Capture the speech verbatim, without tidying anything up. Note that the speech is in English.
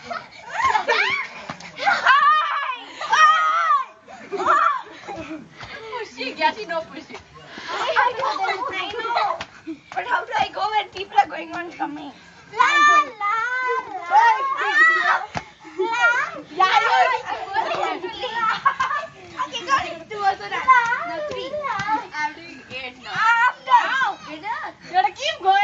Pushing, yeah, she no pushing. I know, I know. But how do I go when people are going on from me? La la la. Yeah, okay, got it. Two also done. No, three. I'm doing eight now. I'm done. You gotta keep going.